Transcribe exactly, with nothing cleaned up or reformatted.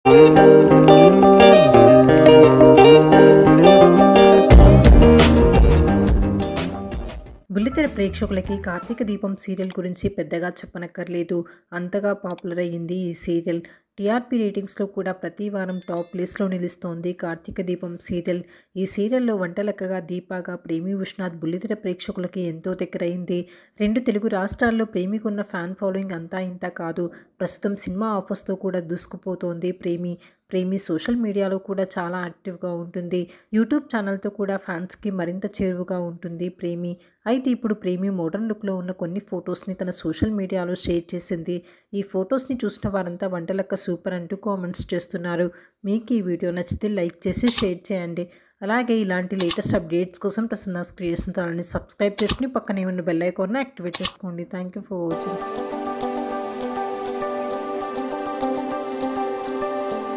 బుల్లితెర ప్రేక్షకులకి కార్తీక దీపం సీరియల్ గురించి పెద్దగా చెప్పనక్కర్లేదు. అంతగా పాపులర్ అయ్యింది ఈ సీరియల్. టీఆర్పీ రేటింగ్స్లో కూడా ప్రతి వారం టాప్ ప్లేస్లో నిలుస్తోంది కార్తీక దీపం సీరియల్. ఈ సీరియల్లో వంటలక్కగా దీపాగా ప్రేమి విశ్వనాథ్ బుల్లితెర ప్రేక్షకులకి ఎంతో దగ్గరైంది. రెండు తెలుగు రాష్ట్రాల్లో ప్రేమికున్న ఫ్యాన్ ఫాలోయింగ్ అంతా ఇంత కాదు. ప్రస్తుతం సినిమా ఆఫర్స్తో కూడా దూసుకుపోతోంది ప్రేమి. ప్రేమి సోషల్ మీడియాలో కూడా చాలా యాక్టివ్గా ఉంటుంది. యూట్యూబ్ ఛానల్తో కూడా ఫ్యాన్స్కి మరింత చేరువగా ఉంటుంది ప్రేమి. అయితే ఇప్పుడు ప్రేమి మోడర్న్ లుక్లో ఉన్న కొన్ని ఫొటోస్ని తన సోషల్ మీడియాలో షేర్ చేసింది. ఈ ఫొటోస్ని చూసిన వారంతా వంటలక్క సూపర్ అంటూ కామెంట్స్ చేస్తున్నారు. మీకు ఈ వీడియో నచ్చితే లైక్ చేసి షేర్ చేయండి. అలాగే ఇలాంటి లేటెస్ట్ అప్డేట్స్ కోసం ప్రసన్నాస్ క్రియేషన్ ఛానల్ని సబ్స్క్రైబ్ చేసుకుని పక్కనే ఉన్న బెల్ ఐకాన్ని యాక్టివేట్ చేసుకోండి. Thank you for watching.